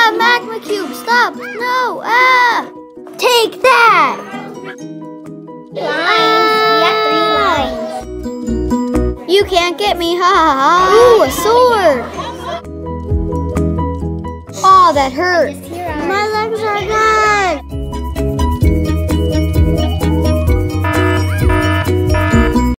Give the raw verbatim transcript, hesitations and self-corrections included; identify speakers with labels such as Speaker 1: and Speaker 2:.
Speaker 1: Ah, magma cube, stop! No! Ah! Take that!
Speaker 2: Lines. We have three lines.
Speaker 1: You can't get me, ha ha ha! Ooh, a sword! Oh, that hurt.
Speaker 2: Just hear ours.
Speaker 1: My legs are